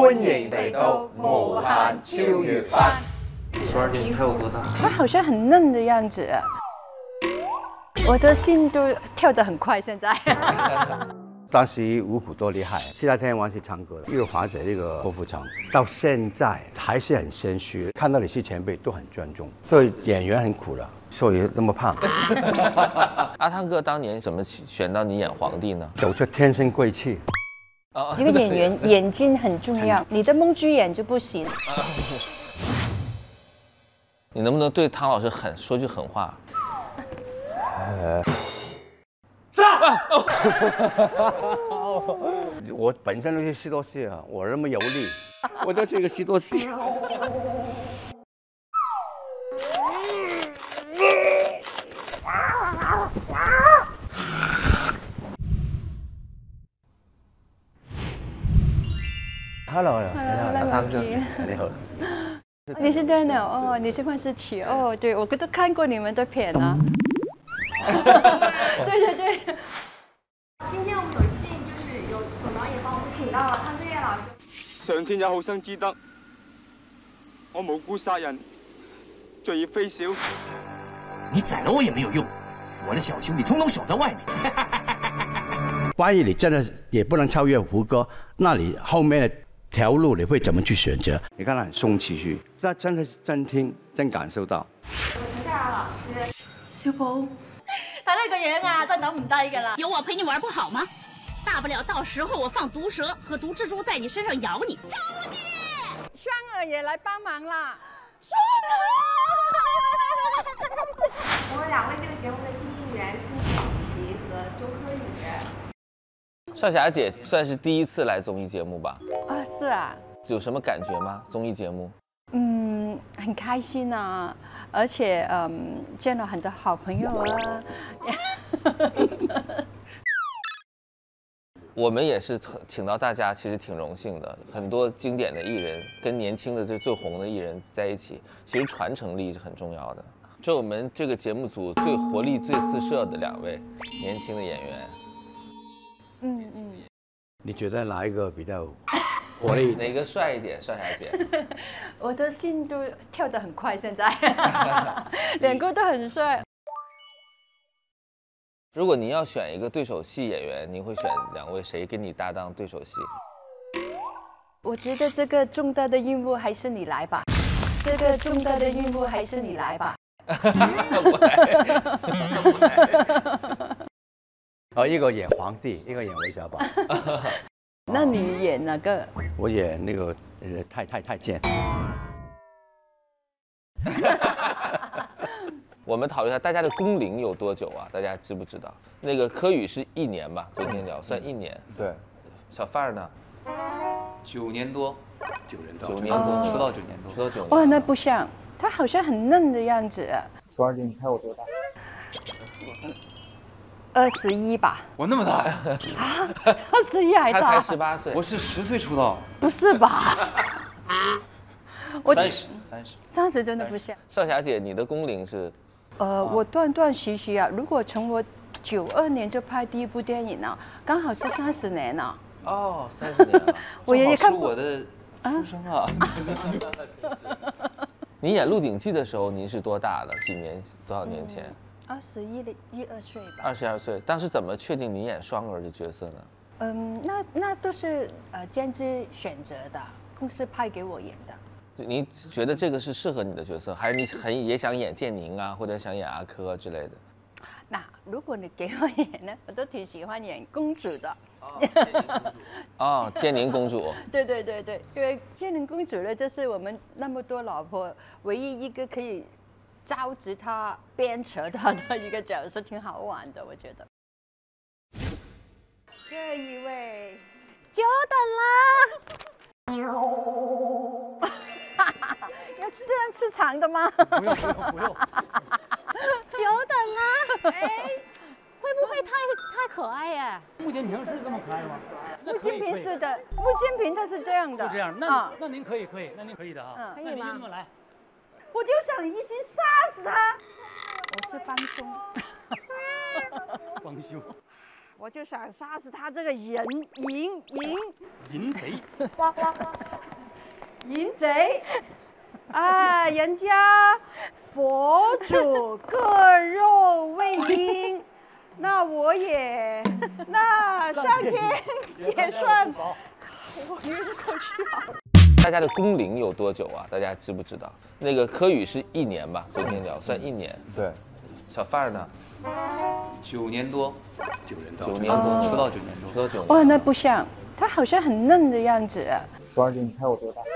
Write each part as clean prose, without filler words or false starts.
欢迎来到无限超越班。 12点，你猜我多大？ 他好像很嫩的样子，我的心都跳得很快。现在， 当时五虎多厉害，四大天王是唱歌的，一个华仔，一个郭富城，到现在还是很谦虚，看到你是前辈都很尊重，所以演员很苦了，所以那么胖。 阿汤哥当年怎么选到你演皇帝呢？ 走出天生贵气。 一个演员眼睛很重要，你的蒙猪眼就不行。 你能不能对汤老师说句狠话？ 我本身就是西多士啊，我那么有力，我就是一个西多士。Hello， 汤哥， 你好。 你是 Daniel 哦，你是万事起哦，对我都看过你们的片啊。对对对。 今天我们有幸就是有董导演帮我们请到了汤镇业老师。 上天有好生之德，我无辜杀人，罪孽非小。 你宰了我也没有用，我的小兄弟通通守在外面。 万一你真的也不能超越胡歌，那你后面的条路你会怎么去选择？你看他很松弛去，那真的是真听真感受到。 我陈夏雅老师， 小寶，睇你個樣啊，都係抌唔低㗎啦。有我陪你玩不好嗎？大不了到時候我放毒蛇和毒蜘蛛在你身上咬你。招姐， 双儿也来帮忙啦！ 双儿， 我们两位这个节目的新艺员是李琦和周柯宇。 少霞姐算是第一次来综艺节目吧？ 啊，是啊。 有什么感觉吗？综艺节目？ 很开心啊，而且见了很多好朋友啊。 我们也是请到大家，其实挺荣幸的。很多经典的艺人跟年轻的最红的艺人在一起，其实传承力是很重要的。这我们这个节目组最活力最四射的2位年轻的演员。 你觉得哪一个比较活力？ 哪个帅一点？少霞姐， 我的心都跳得很快，现在两个都很帅。 如果您要选一个对手戏演员，您会选2位谁跟你搭档对手戏？ 我觉得这个重大的任务还是你来吧。这个重大的任务还是你来吧。 一个演皇帝，一个演韦小宝。 那你演哪个？ 我演那个太监。 我们讨论一下大家的工龄有多久啊？大家知不知道？那个柯宇是1年吧？昨天聊算1年。 对。 小范儿呢 ？9年多。 9年多， 出道9年多。 出道9年。 哇，那不像，他好像很嫩的样子。 12点，你猜我多大 ？21吧。 我那么大呀？ 啊，21还大？ 他才18岁。 我是10岁出道。 不是吧？ 我30 真的不像。 少霞姐，你的工龄是？ 我断断续续啊。如果从我92年就拍第一部电影呢，刚好是30年了。 哦，30年了。 我也看我的出生啊。 你演《鹿鼎记》的时候，您是多大了？多少年前 ？21、12岁吧。 22岁，当时怎么确定你演双儿的角色呢？ 那都是监制选择的，公司派给我演的。 你觉得这个是适合你的角色，还是你也想演建宁啊，或者想演阿珂之类的？ 那如果你给我演呢，我都挺喜欢演公主的。 哦，建宁公主。 对，因为建宁公主呢，就是我们那么多老婆唯一一个可以招致她、鞭策她的一个角色，挺好玩的，我觉得。这一位，久等了。要这样吃长的吗？ 不用。 久等了，会不会太可爱呀？ 穆金平是这么可爱吗？ 穆金平是的，穆金平他是这样的。 就这样，那您可以，那您可以的哈。 可以吗？ 那么来。 我就想一心杀死他。 我是帮凶。 帮凶。 我就想杀死他这个淫淫贼。 淫贼。啊，人家佛祖割肉喂鹰，那我也，那上天也算我晕过去了。 大家的工龄有多久啊？大家知不知道？那个柯宇是1年吧，昨天聊算1年。 对， 小范儿呢 ？9年多 ，9年多， 出道9年多， 出道9年。 哇，那不像，他好像很嫩的样子。 12姐，你猜我多大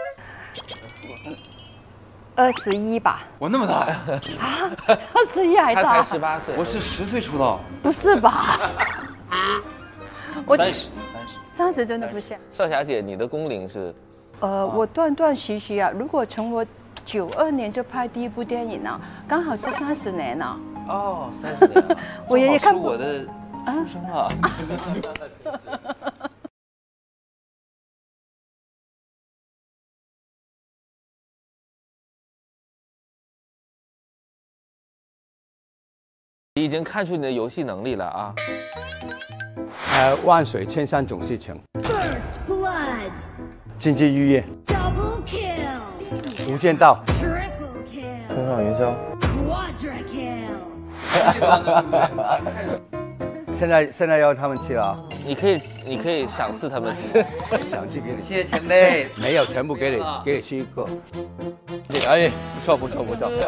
？21吧。 我那么大呀？ 啊，21还大？ 他才18岁。 我是10岁出道。 不是吧？ 我30 真的不像。 少霞姐，你的工龄是？ 我断断续续啊。如果从我92年就拍第一部电影呢，刚好是30年了。 哦，30年。 我也看过我的出生啊。 已经看出你的游戏能力了啊！ 万水千山总是情，金枝玉叶，无间道， 冲上云霄。 现在要他们去了啊！ 你可以赏赐他们吃， 赏赐给你。 谢谢前辈。 没有，全部给你吃一个。哎，不错。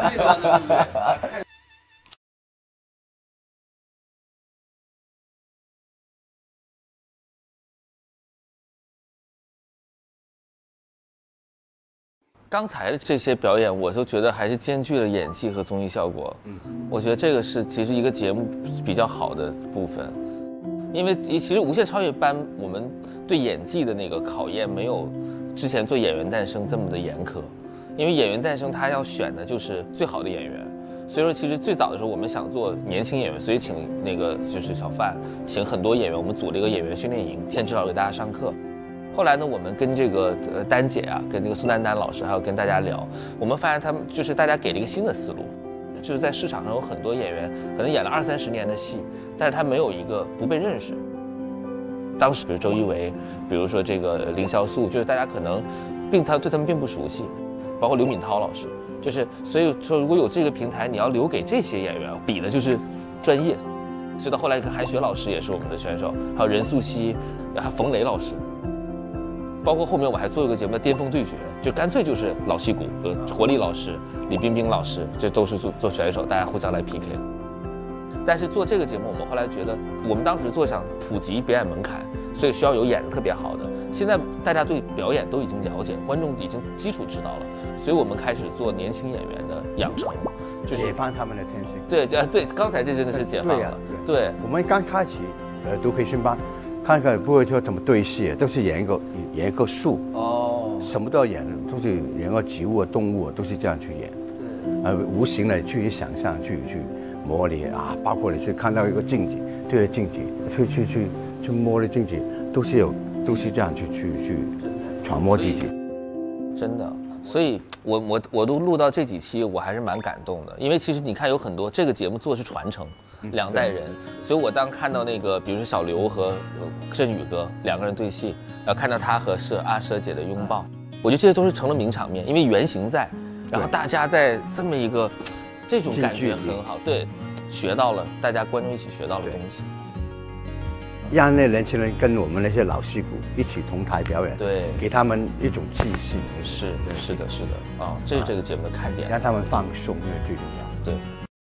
刚才的这些表演，我都觉得还是兼具了演技和综艺效果。我觉得这个是其实一个节目比较好的部分，因为其实《无限超越班》我们对演技的那个考验没有之前做《演员诞生》这么的严苛，因为《演员诞生》他要选的就是最好的演员，所以说其实最早的时候我们想做年轻演员，所以请那个就是小范，请很多演员，我们组了一个演员训练营，天之老给大家上课。后来呢，我们跟这个丹姐啊，跟这个苏丹丹老师，还有跟大家聊，我们发现他们就是大家给了一个新的思路，就是在市场上有很多演员可能演了20-30年的戏，但是他没有一个不被认识。当时比如周一围，比如说这个凌潇肃，就是大家可能对他们并不熟悉，包括刘敏涛老师，就是所以说如果有这个平台，你要留给这些演员，比的就是专业。所以到后来，韩雪老师也是我们的选手，还有任素汐，还有冯雷老师。包括后面我还做一个节目叫《巅峰对决》，就干脆就是老戏骨，活力老师、李冰冰老师，这都是做选手，大家互相来 PK。但是做这个节目，我们后来觉得，我们当时做想普及表演门槛，所以需要有演得特别好的。现在大家对表演都已经了解，观众已经基础知道了，所以我们开始做年轻演员的养成， 就是解放他们的天性。 对，刚才这真的是解放了。对， 我们刚开始读培训班。看看不会说怎么对戏，都是演一个树哦，什么都要演，都是演个植物啊、动物啊，都是这样去演，无形的去想象、去模拟啊，包括你去看到一个镜子，对着镜子去摸的镜子，都是这样去揣摩自己， 真的。所以我都录到这几期，我还是蛮感动的，因为其实你看有很多这个节目做的是传承，2代人，所以我当看到那个比如说小刘和振宇哥2个人对戏，然后看到他和阿佘姐的拥抱，我觉得这些都是成了名场面，因为原型在，然后大家在这么一个这种感觉很好，对，学到了大家观众一起学到了东西。 让那年轻人跟我们那些老戏骨一起同台表演， 对， 给他们一种气息。 是的啊，这是这个节目的看点， 让他们放松，那最重要。 对。